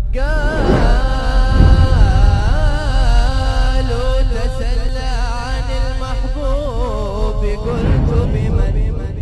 قالوا تسلى عن المحبوب قلت بمن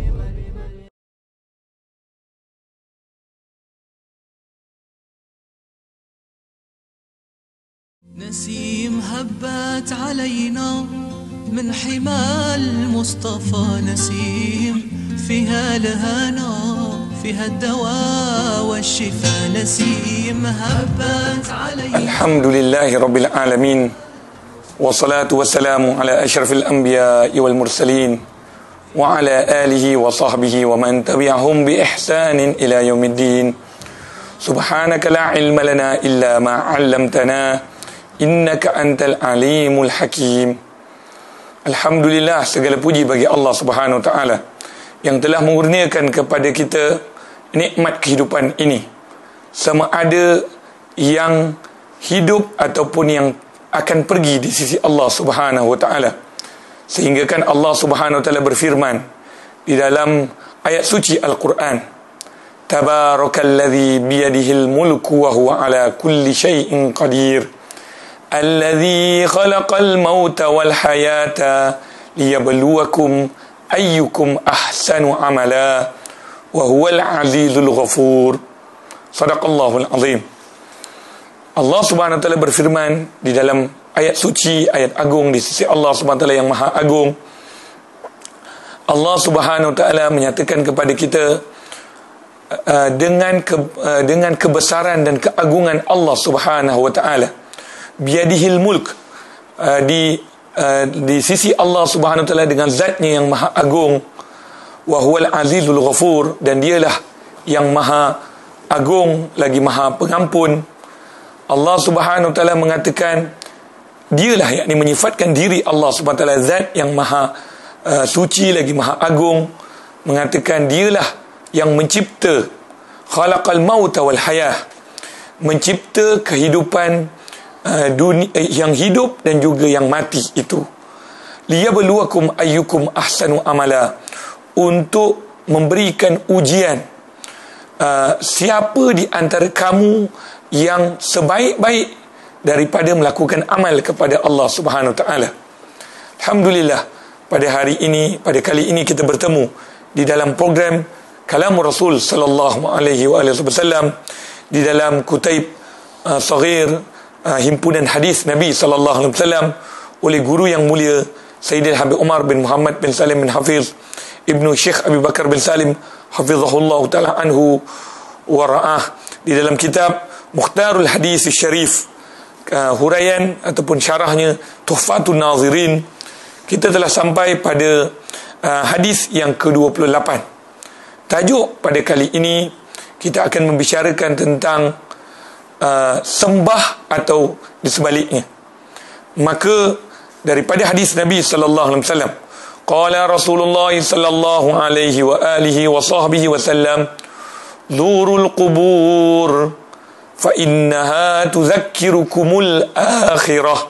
نسيم هبت علينا من حمى المصطفى، نسيم فيها الهنا فيها الدواء والشفاء، نسيم هبت علينا. الحمد لله رب العالمين، والصلاة والسلام على أشرف الأنبياء والمرسلين وعلى آله وصحبه ومن تبعهم بإحسان إلى يوم الدين. سبحانك لا علم لنا إلا ما علمتنا innaka antal alimul hakim. Alhamdulillah, segala puji bagi Allah Subhanahu wa taala yang telah mengurniakan kepada kita nikmat kehidupan ini, sama ada yang hidup ataupun yang akan pergi di sisi Allah Subhanahu wa taala. Sehingga kan Allah Subhanahu wa taala berfirman di dalam ayat suci Al-Quran, Tabarakalladzi biyadihil mulku wa huwa ala kulli syai'in qadir. Alladzi khalaqal mauta wal hayata liyabluwakum ayyukum ahsanu amala wa huwal azizul ghafur. Sadaqallahul azim. Allah Subhanahu wa taala berfirman di dalam ayat suci, ayat agung di sisi Allah Subhanahu wa taala yang maha agung. Allah Subhanahu wa taala menyatakan kepada kita dengan kebesaran dan keagungan Allah Subhanahu wa taala. Biadihil mulk, di sisi Allah Subhanahu wa taala dengan zatnya yang maha agung. Wa huwal azizul ghafur, dan dialah yang maha agung lagi maha pengampun. Allah Subhanahu wa taala mengatakan dialah, yakni menyifatkan diri Allah Subhanahu wa taala zat yang maha suci lagi maha agung, mengatakan dialah yang mencipta, khalaqal mauta wal hayah, mencipta kehidupan dunia yang hidup dan juga yang mati itu. Liyabluwakum ayyukum ahsanu amala, untuk memberikan ujian siapa di antara kamu yang sebaik-baik daripada melakukan amal kepada Allah Subhanahu wa taala. Alhamdulillah, pada hari ini, pada kali ini kita bertemu di dalam program Kalam Rasul sallallahu alaihi wasallam di dalam Kutaib Saghir, himpunan hadis Nabi sallallahu alaihi wasallam oleh guru yang mulia Sayyidina Habib Umar bin Muhammad bin Salim bin Hafiz Ibnu Syekh Abi Bakar bin Salim hafizahullah taala anhu wa ra'ah, di dalam kitab Mukhtarul Hadis Syarif, huraian ataupun syarahnya Tuhfatun Nazirin. Kita telah sampai pada hadis yang ke-28. Tajuk pada kali ini kita akan membicarakan tentang sembah atau di sebaliknya. Maka daripada hadis Nabi sallallahu alaihi wasallam, qala Rasulullah sallallahu alaihi wa alihi wa sahbihi wasallam, zurul qubur fa innaha tudzakirukumul akhirah.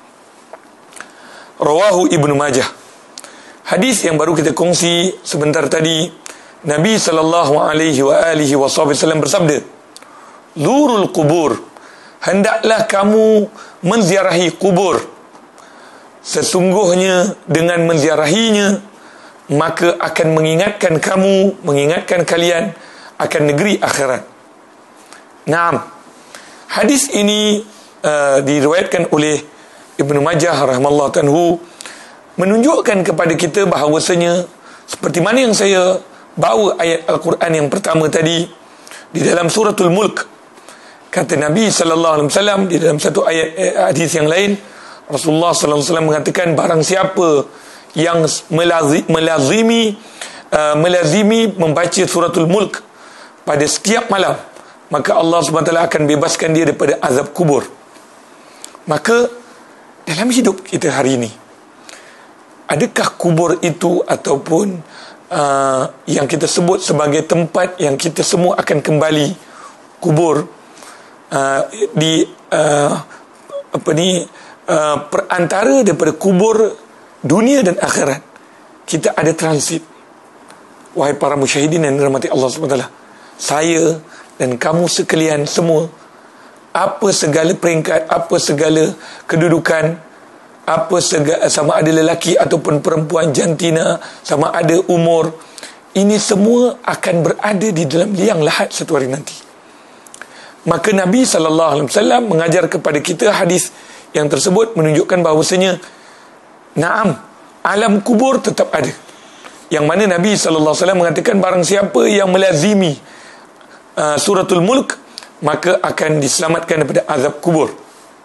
Rawahu Ibnu Majah. Hadis yang baru kita kongsi sebentar tadi, Nabi sallallahu alaihi wa alihi wa sahbihi wasallam bersabda, Zurul kubur, hendaklah kamu menziarahi kubur. Sesungguhnya dengan menziarahinya, maka akan mengingatkan kamu, mengingatkan kalian akan negeri akhirat. Naam. Hadis ini diriwayatkan oleh Ibnu Majah rahimahullah anhu, menunjukkan kepada kita bahawasanya seperti mana yang saya bawa ayat Al-Quran yang pertama tadi di dalam suratul Mulk. Kata Nabi sallallahu alaihi wasallam di dalam satu ayat hadis yang lain, Rasulullah sallallahu alaihi wasallam mengatakan, barang siapa yang melazimi membaca suratul Mulk pada setiap malam, maka Allah Subhanahu wa taala akan bebaskan dia daripada azab kubur. Maka dalam hidup kita hari ini, adakah kubur itu ataupun yang kita sebut sebagai tempat yang kita semua akan kembali, kubur, perantara daripada kubur dunia dan akhirat, kita ada transit. Wahai para musyahidin yang dirahmati Allah SWT, saya dan kamu sekalian semua apa segala peringkat, apa segala kedudukan, apa segala, sama ada lelaki ataupun perempuan, jantina, sama ada umur, ini semua akan berada di dalam liang lahat satu hari nanti. Maka Nabi SAW mengajar kepada kita hadis yang tersebut menunjukkan bahawasanya na'am, alam kubur tetap ada. Yang mana Nabi SAW mengatakan barang siapa yang melazimi suratul Mulk, maka akan diselamatkan daripada azab kubur.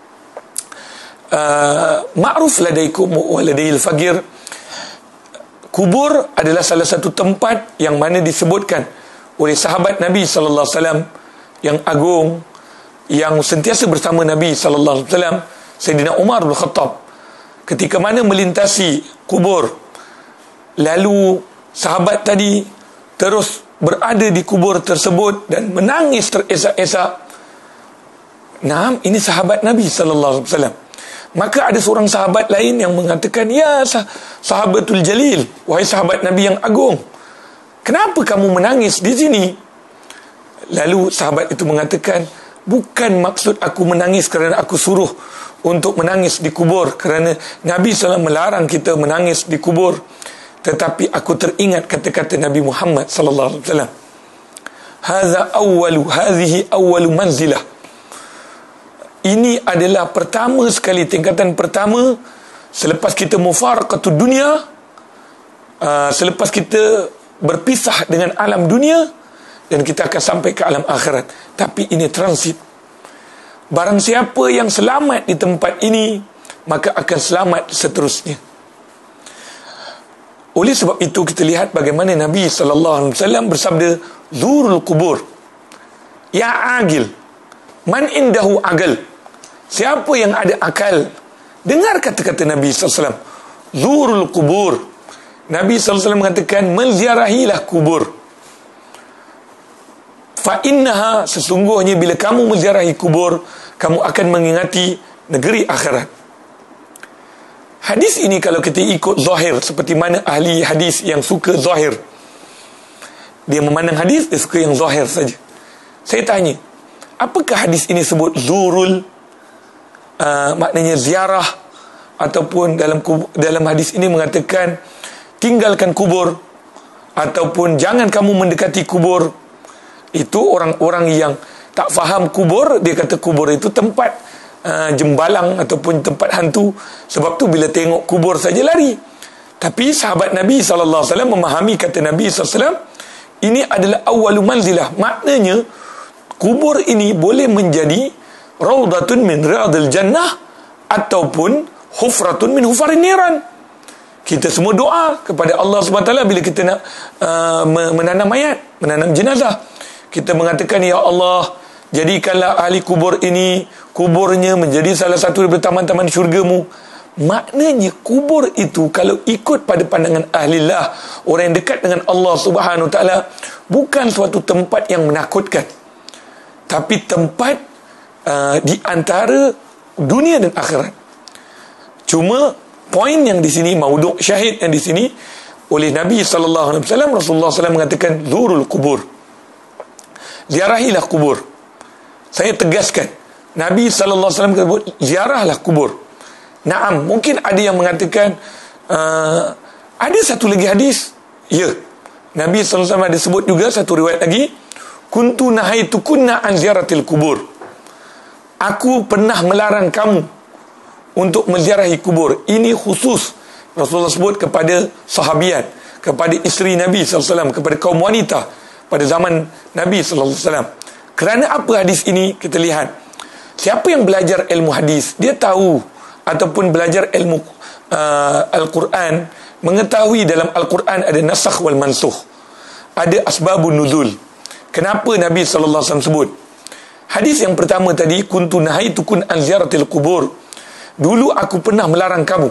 Ma'ruf ladaikum wa ladail faqir, kubur adalah salah satu tempat yang mana disebutkan oleh sahabat Nabi SAW yang agung, yang sentiasa bersama Nabi SAW, Sayyidina Umar bin Khattab, ketika mana melintasi kubur, lalu sahabat tadi terus berada di kubur tersebut dan menangis teresak-esak. Nah, ini sahabat Nabi SAW. Maka ada seorang sahabat lain yang mengatakan, ya sahabatul jalil, wahai sahabat Nabi yang agung, kenapa kamu menangis di sini? Lalu sahabat itu mengatakan, bukan maksud aku menangis kerana aku suruh untuk menangis di kubur, kerana Nabi SAW melarang kita menangis di kubur, tetapi aku teringat kata-kata Nabi Muhammad sallallahu alaihi wasallam, hadhihi awwalu manzilah, ini adalah pertama sekali, tingkatan pertama selepas kita mufaraqatud dunia, selepas kita berpisah dengan alam dunia dan kita akan sampai ke alam akhirat. Tapi ini transit. Barang siapa yang selamat di tempat ini, maka akan selamat seterusnya. Oleh sebab itu kita lihat bagaimana Nabi SAW bersabda, zurul kubur ya agil, man indahu agal, siapa yang ada akal, dengar kata-kata Nabi SAW, zurul kubur. Nabi SAW mengatakan, menziarahilah kubur, fa innaha, sesungguhnya bila kamu menziarahi kubur, kamu akan mengingati negeri akhirat. Hadis ini kalau kita ikut zahir, seperti mana ahli hadis yang suka zahir, dia memandang hadis, dia suka yang zahir saja. Saya tanya, apakah hadis ini sebut zurul, maknanya ziarah, ataupun dalam hadis ini mengatakan tinggalkan kubur, ataupun jangan kamu mendekati kubur? Itu orang-orang yang tak faham kubur, dia kata kubur itu tempat jembalang ataupun tempat hantu. Sebab tu bila tengok kubur saja lari. Tapi sahabat Nabi SAW memahami kata Nabi SAW, ini adalah awwalu manzilah, maknanya kubur ini boleh menjadi raudatun min riyadil jannah ataupun hufratun min hufarin niran. Kita semua doa kepada Allah SWT bila kita nak menanam mayat, menanam jenazah. Kita mengatakan, ya Allah, jadikanlah ahli kubur ini, kuburnya menjadi salah satu daripada taman-taman syurgamu. Maknanya kubur itu kalau ikut pada pandangan ahlillah, orang yang dekat dengan Allah Subhanahu Taala, bukan suatu tempat yang menakutkan, tapi tempat di antara dunia dan akhirat. Cuma poin yang di sini, maudhu' syahid yang di sini oleh Nabi SAW, Rasulullah SAW mengatakan zurul kubur, ziarahilah kubur. Saya tegaskan, Nabi SAW kata ziarahlah kubur. Naam, mungkin ada yang mengatakan ada satu lagi hadis. Ya, Nabi SAW ada sebut juga satu riwayat lagi, kuntu nahaitukunna an ziaratil kubur, aku pernah melarang kamu untuk menziarahi kubur. Ini khusus Rasulullah sebut kepada sahabiat, kepada isteri Nabi SAW, kepada kaum wanita pada zaman Nabi SAW. Kerana apa hadis ini? Kita lihat, siapa yang belajar ilmu hadis, dia tahu ataupun belajar ilmu Al-Quran, mengetahui dalam Al-Quran ada nasakh wal mansukh, ada asbabun nuzul. Kenapa Nabi SAW sebut? Hadis yang pertama tadi, kuntu nahaitukun an ziyaratil kubur, dulu aku pernah melarang kamu,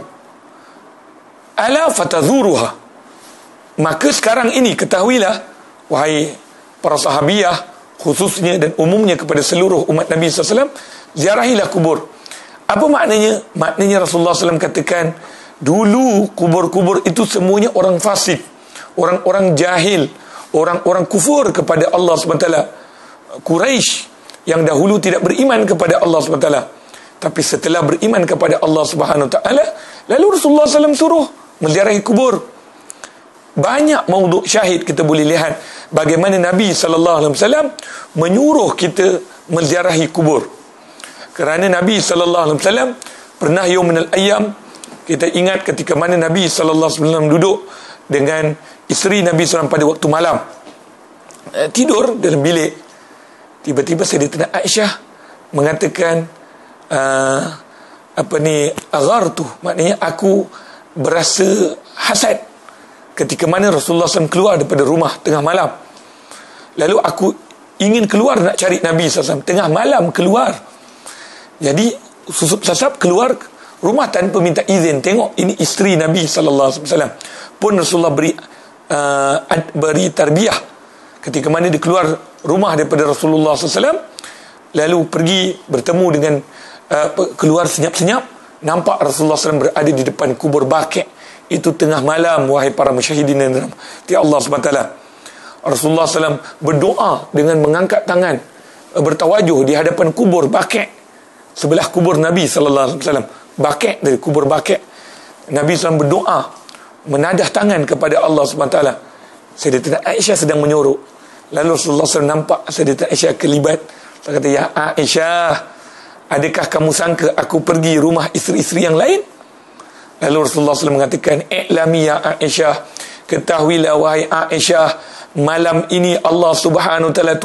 ala fatazuruha, maka sekarang ini ketahuilah, wahai para sahabiyah khususnya dan umumnya kepada seluruh umat Nabi SAW, ziarahilah kubur. Apa maknanya? Maknanya Rasulullah SAW katakan, dulu kubur-kubur itu semuanya orang fasik, orang-orang jahil, orang-orang kufur kepada Allah SWT, Quraisy, yang dahulu tidak beriman kepada Allah SWT. Tapi setelah beriman kepada Allah Subhanahu Taala, lalu Rasulullah SAW suruh menziarahi kubur. Banyak maudhu' syahid kita boleh lihat bagaimana Nabi SAW menyuruh kita menziarahi kubur. Kerana Nabi SAW pernah yaum minal ayyam, kita ingat ketika mana Nabi SAW duduk dengan isteri Nabi SAW pada waktu malam, tidur dalam bilik. Tiba-tiba Sayyidatina Aisyah mengatakan, aghartu, maknanya aku berasa hasad ketika mana Rasulullah SAW keluar daripada rumah tengah malam. Lalu aku ingin keluar nak cari Nabi SAW, tengah malam keluar. Jadi susup sasap keluar rumah tanpa minta izin. Tengok, ini isteri Nabi SAW. Pun Rasulullah beri tarbiyah ketika mana dia keluar rumah daripada Rasulullah SAW, lalu pergi bertemu dengan keluar senyap-senyap, nampak Rasulullah SAW berada di depan kubur Baqi'. Itu tengah malam, wahai para musyahidin dan Allah SWT. Rasulullah SAW berdoa dengan mengangkat tangan, bertawajuh di hadapan kubur Baqi', sebelah kubur Nabi SAW. Baqi', dari kubur Baqi', Nabi SAW berdoa, menadah tangan kepada Allah SWT. Sayyidatina Aisyah sedang menyorok. Lalu Rasulullah SAW nampak Sayyidatina Aisyah kelibat. Dia kata, ya Aisyah, adakah kamu sangka aku pergi rumah isteri-isteri yang lain? Lalu Rasulullah SAW mengatakan, i'lami ya Aisyah, ketahuilah wahai Aisyah, malam ini Allah Subhanahu Taala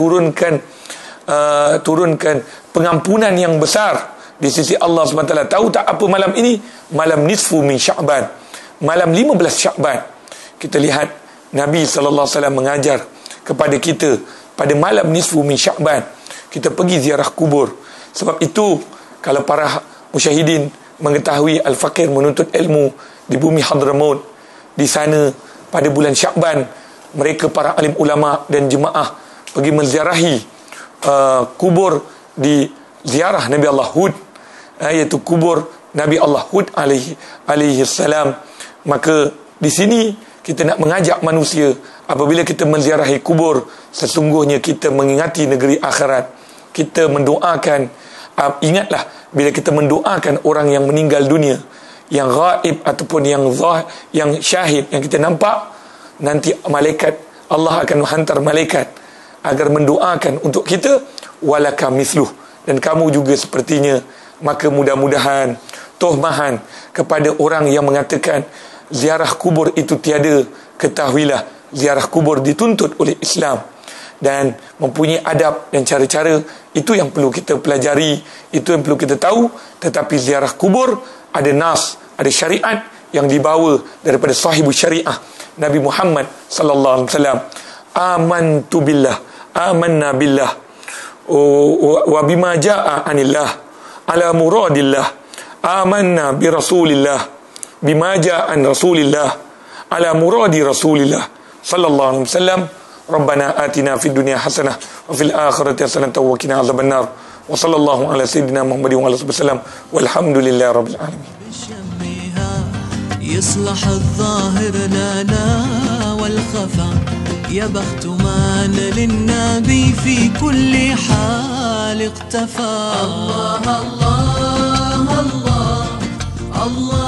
turunkan pengampunan yang besar di sisi Allah Subhanahu Taala. Tahu tak apa malam ini? Malam nisfu min Sya'ban, malam 15 Sya'ban. Kita lihat Nabi SAW mengajar kepada kita pada malam nisfu min Sya'ban kita pergi ziarah kubur. Sebab itu kalau para musyahidin mengetahui al-faqir menuntut ilmu di bumi Hadramaut, di sana pada bulan Sya'ban, mereka para alim ulama dan jemaah pergi menziarahi kubur di ziarah Nabi Allah Hud, iaitu kubur Nabi Allah Hud alaihi salam. Maka di sini kita nak mengajak manusia, apabila kita menziarahi kubur, sesungguhnya kita mengingati negeri akhirat. Kita mendoakan, ingatlah bila kita mendoakan orang yang meninggal dunia, yang ghaib ataupun yang syahid, yang kita nampak, nanti malaikat, Allah akan menghantar malaikat agar mendoakan untuk kita, walaka misluh, dan kamu juga sepertinya. Maka mudah-mudahan tohmahan kepada orang yang mengatakan ziarah kubur itu tiada, ketahuilah ziarah kubur dituntut oleh Islam dan mempunyai adab dan cara-cara. Itu yang perlu kita pelajari, itu yang perlu kita tahu. Tetapi ziarah kubur ada nas, ada syariat yang dibawa daripada sahibu syariah Nabi Muhammad sallallahu alaihi wasallam. Amantu billah, amanna billah wa bima jaa anillah ala muradillah, amanna bi rasulillah bima jaa an rasulillah ala muradi rasulillah sallallahu alaihi wasallam. Rabbana atina fid dunya hasanah wa fil akhirati hasanah wa qina adzabannar. Wa sallallahu ala sayyidina Muhammadin wa ala alihi wasallam walhamdulillahi rabbil alamin. يصلح الظاهر لنا والخفا، يا بخت من للنبي في كل حال اقتفى. الله الله الله الله